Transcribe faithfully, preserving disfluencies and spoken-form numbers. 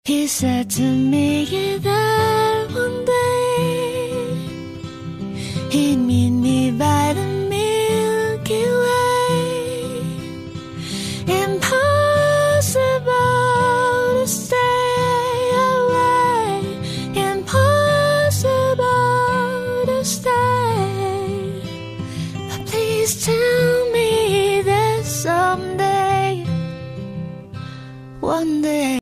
He said to me that one day he'd meet me by the Milky Way. Impossible to stay away, impossible to stay. But please tell me that someday, one day